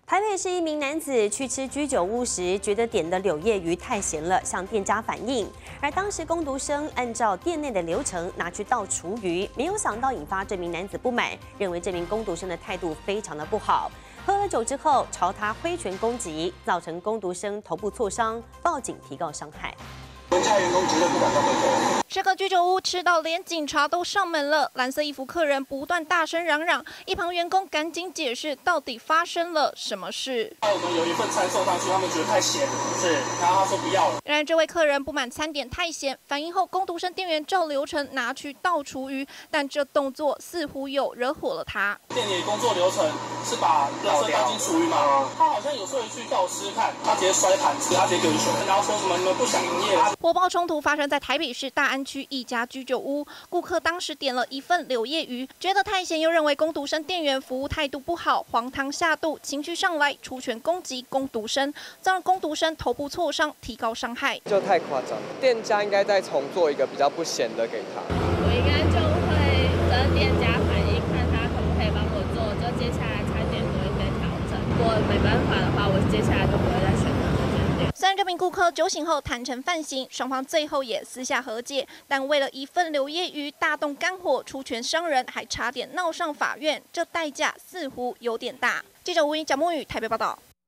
台北市一名男子去吃居酒屋时，觉得点的柳叶鱼太咸了，向店家反映。而当时工读生按照店内的流程拿去倒厨余，没有想到引发这名男子不满，认为这名工读生的态度非常的不好。喝了酒之后朝他挥拳攻击，造成工读生头部挫伤，报警提告伤害。 家员工绝对不敢这么做。 这个居酒屋吃到连警察都上门了，蓝色衣服客人不断大声嚷嚷，一旁员工赶紧解释到底发生了什么事。 我们有一份餐送上去，他们觉得太咸，是，然后他说不要了。 然而这位客人不满餐点太咸，反映后工读生店员照流程拿去倒厨余，但这动作似乎有惹火了他。 店里工作流程是把垃圾倒进厨余嘛，他好像有时候去倒吃看，他直接摔盘子，他直接丢水，然后说什么你们不想营业了。 火爆冲突发生在台北市大安区一家居酒屋，顾客当时点了一份柳叶鱼，觉得太咸，又认为工读生店员服务态度不好，黄汤下肚，情绪上来，出拳攻击工读生，造成工读生头部挫伤，提高伤害。 就太夸张，店家应该再重做一个比较不咸的给他。 我应该就会跟店家反映，看他可不可以帮我做，就接下来餐点做一些调整。如果没办法的话，我接下来就不会再选择。 虽然这名顾客酒醒后坦诚犯行，双方最后也私下和解，但为了一份柳叶鱼大动肝火，出拳伤人，还差点闹上法院，这代价似乎有点大。记者吴颖、蒋梦宇台北报道。